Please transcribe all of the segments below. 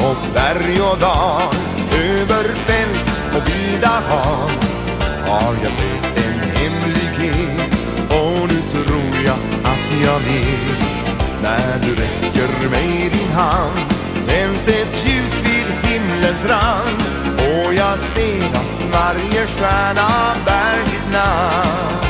och berg och dal, över fält och vida hav har jag sett en hemlighet, och nu tror jag att jag vet. När du räcker mig din hand tänds ett ljus vid himlens rand, och jag ser att varje stjärna bär ditt namn.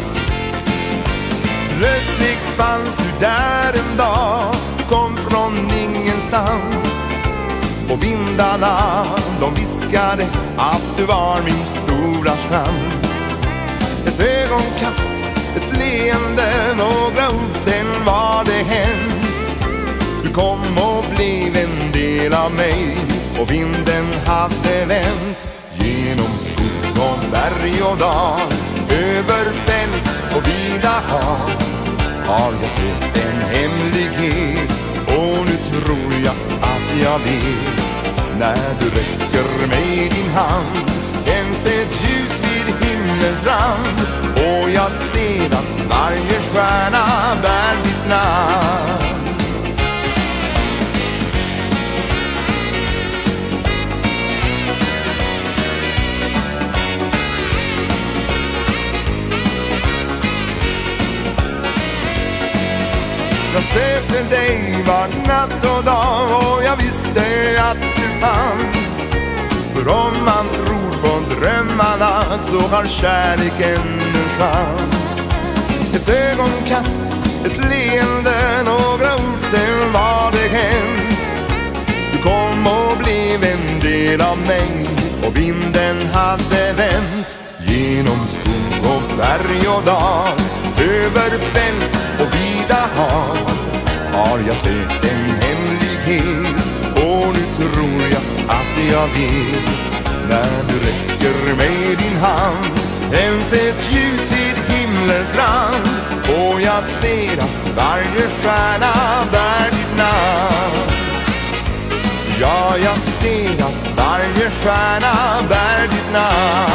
Plötsligt fanns du där en dag, kom från ingenstans, och vindarna de viskade att du var min stora chans. Ett ögonkast, ett leende, några ord, sen var det hänt. Du kom och blev en del av mig, och vinden hade vänt. Genom skog och berg och dal, över fält och vida hav har jag sett en hemlighet, och nu tror jag att jag vet. När du räcker mig din hand tänds ett ljus vid himlens rand, och jag ser att varje stjärna bär ditt namn. Jag sökte dig var natt och dag, och jag visste att du fanns. För om man tror på drömmarna så har kärleken en chans. Ett ögonkast, ett leende, några ord, sen var det hänt. Du kom och blev en del av mig, och vinden hade vänt. Genom skog och berg och dal, över fält och vida hav har jag sett en hemlighet, och nu tror jag att jag vet. När du räcker mig din hand tänds ett ljus vid himlens rand, och jag ser att varje stjärna bär ditt namn. Ja, jag ser att varje stjärna bär ditt namn.